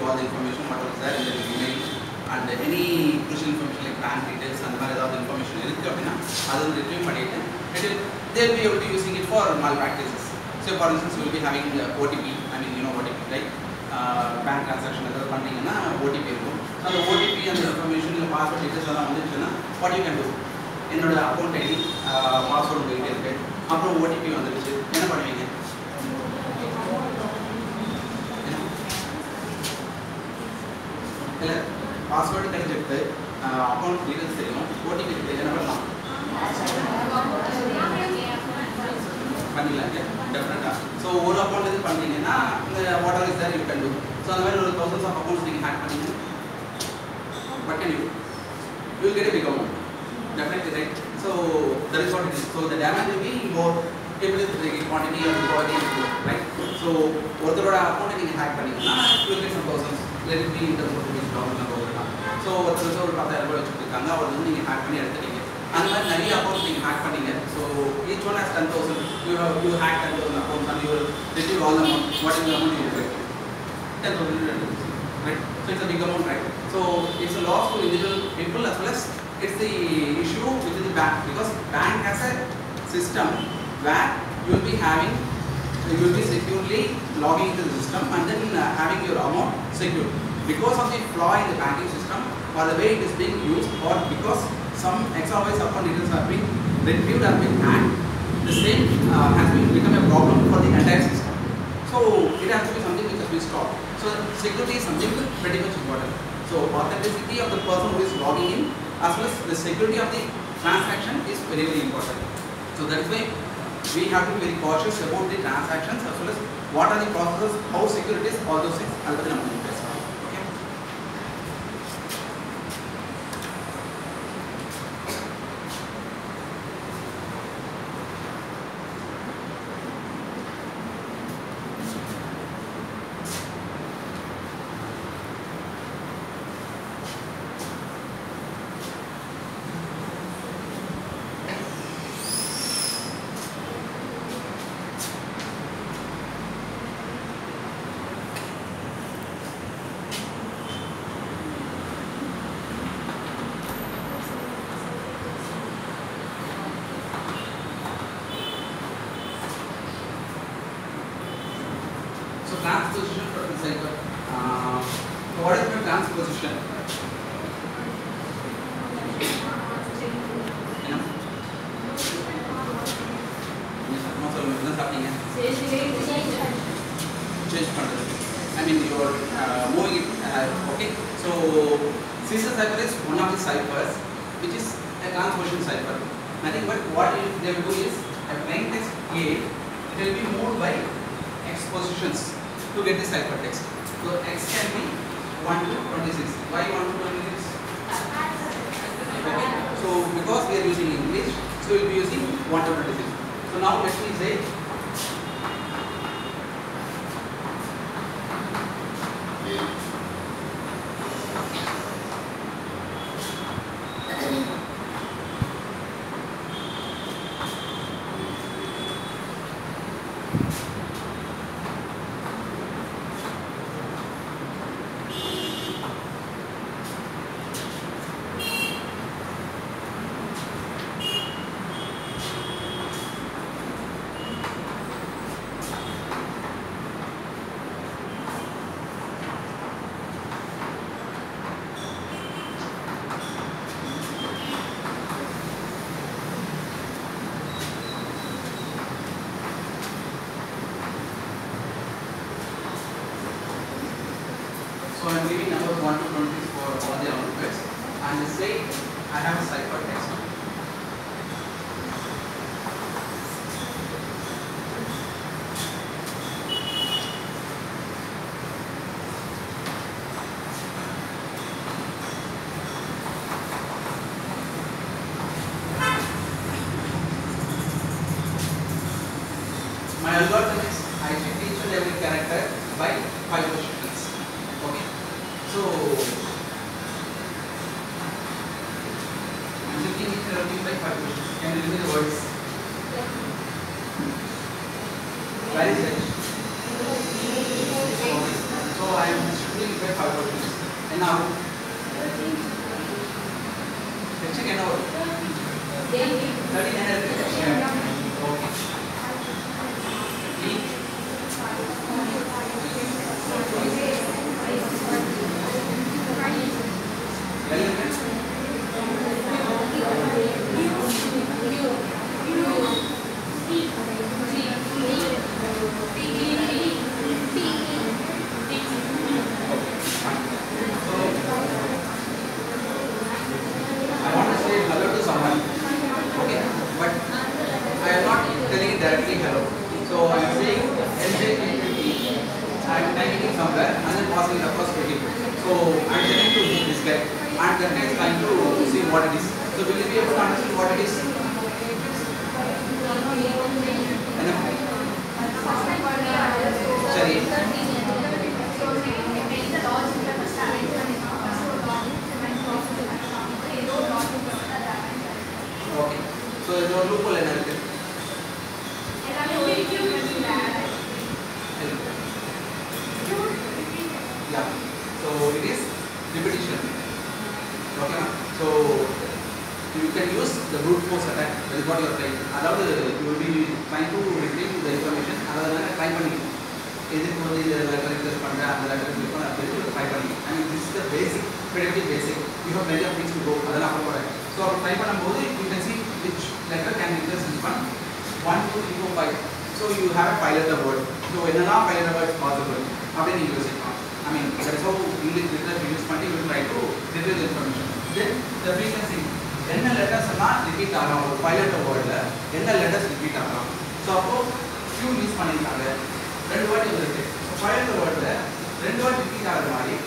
all the information what is there in the email, and any crucial information like bank details and other information retrieve they will be able to using it for malpractices. So for instance, you will be having OTP, I mean you know OTP, right? Bank transaction funding OTP. So the OTP and the information, the password details what you can do? என்னோட account ID password உங்ககிட்ட இருக்கு, அப்புறம் OTP வந்துடுச்சு, என்ன பண்ணுவீங்க? இல்லை password கிடைச்சிருக்கு, account details தெரியும், ஓடிபி இருக்கு, என்ன பண்ணலாம்? பண்ணிடலாங்க டெஃபினட்டாக. ஸோ ஒரு அக்கௌண்ட் இது பண்ணுறீங்கன்னா இந்த what is there you can do. So அந்த மாதிரி ஒரு thousands of accounts நீங்கள் ஹேக் பண்ணீங்க, what can you do? You will get a big amount. Definitely, right? So that is what it is. So the damage will be more able to the quantity or the quality, right? So ஒருத்தரோட account நீங்க hack பண்ணீங்கன்னா you will get some thousands, let it be in terms of $1,000. So ஒருத்தர் ஒரு 10,000 ரூபாய் வச்சிருக்காங்க, அவர் வந்து நீங்க hack பண்ணி எடுத்துட்டீங்க. அந்த மாதிரி நிறைய அக்கௌண்ட் நீங்க ஹேக் பண்ணீங்க. So each one has 10,000. You hack 10,000 accounts and you will receive all the amount. What is the amount you will get? 10,000, right? So it's a big amount, right? So it's a loss to individual people as well as it's the issue within the bank, because bank has a system where you will be securely logging into the system and then having your amount secure. Because of the flaw in the banking system or the way it is being used, or because some exorbitant account details have been retrieved or been hacked, the same has become a problem for the entire system. So it has to be something which has been stopped. So security is something pretty much important. So authenticity of the person who is logging in as well as the security of the transaction is very, very important. So that is why we have to be very cautious about the transactions as well as what are the processes, how secure it is, all those things. Okay. Transposition for the cycle. What is the transposition? I mean you are moving it. Okay. So scissor cipher is one of the ciphers which is a transposition cipher. Nothing but what they will do is a plain text A, it will be moved by X positions to get the cipher text. So X can be 1 to 26. Why 1 to 26? Okay. So because we are using English, so we will be using 1 to 26. So now let me say so I am giving numbers 1 to 20 for all the outputs and say I have a cipher text. My algorithm is I shift each and every character by 5 positions. Okay. So I'm shifting each and everything by 5 positions. Can you read the words? Where is it? So I am shifting by divided 5 by 2. என்ன ஆகும்? H என்ன வரும்? 13 என்ன இருக்கு? Okay. ரெண்டு வாட்டி repeat ஆகிற மாதிரி